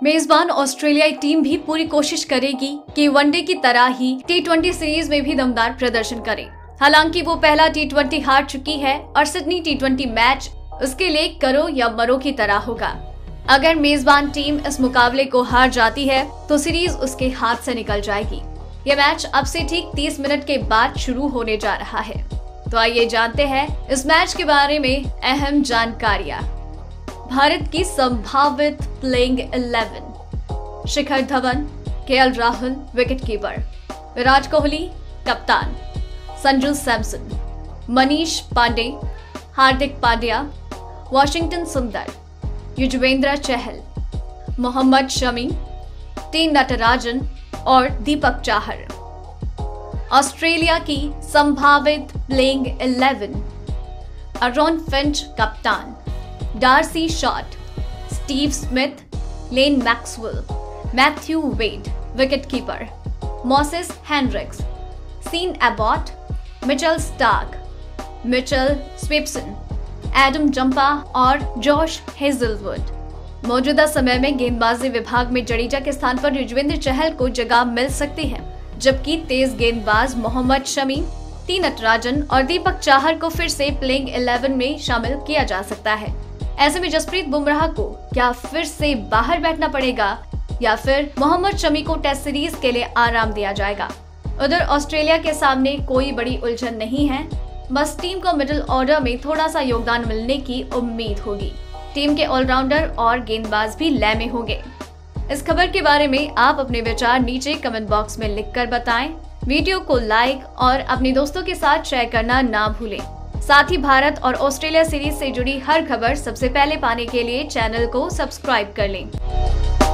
मेजबान ऑस्ट्रेलियाई टीम भी पूरी कोशिश करेगी कि वनडे की तरह ही T20 सीरीज में भी दमदार प्रदर्शन करे। हालांकि वो पहला T20 हार चुकी है और सिडनी T20 मैच उसके लिए करो या मरो की तरह होगा। अगर मेजबान टीम इस मुकाबले को हार जाती है तो सीरीज उसके हाथ से निकल जाएगी। ये मैच अब से ठीक 30 मिनट के बाद शुरू होने जा रहा है। तो आइए जानते हैं इस मैच के बारे में अहम जानकारियां। भारत की संभावित playing 11: Shikhar Dhawan, KL Rahul wicketkeeper, Virat Kohli कप्तान, संजू सैमसन, मनीष पांडे, हार्दिक पांड्या, वाशिंगटन सुंदर, युजवेंद्र चहल, मोहम्मद शमी, टी नटराजन और दीपक चाहर। ऑस्ट्रेलिया की संभावित प्लेइंग 11: आरोन फिंच कप्तान, Darcy Short, Steve Smith, Glenn Maxwell, Matthew Wade wicketkeeper, Moises Henriques, Sean Abbott, Mitchell Starc, Mitchell Swepson, Adam Zampa और जॉश हेजलवुड। मौजूदा समय में गेंदबाजी विभाग में जडेजा के स्थान पर युजवेंद्र चहल को जगह मिल सकती है, जबकि तेज गेंदबाज मोहम्मद शमी, टी नटराजन और दीपक चाहर को फिर से प्लेइंग 11 में शामिल किया जा सकता है। ऐसे में जसप्रीत बुमराह को क्या फिर से बाहर बैठना पड़ेगा या फिर मोहम्मद शमी को टेस्ट सीरीज के लिए आराम दिया जाएगा? उधर ऑस्ट्रेलिया के सामने कोई बड़ी उलझन नहीं है, बस टीम को मिडिल ऑर्डर में थोड़ा सा योगदान मिलने की उम्मीद होगी। टीम के ऑलराउंडर और गेंदबाज भी लय में होंगे। इस खबर के बारे में आप अपने विचार नीचे कमेंट बॉक्स में लिखकर बताएं। वीडियो को लाइक और अपने दोस्तों के साथ शेयर करना ना भूलें। साथ ही भारत और ऑस्ट्रेलिया सीरीज से जुड़ी हर खबर सबसे पहले पाने के लिए चैनल को सब्सक्राइब कर लें।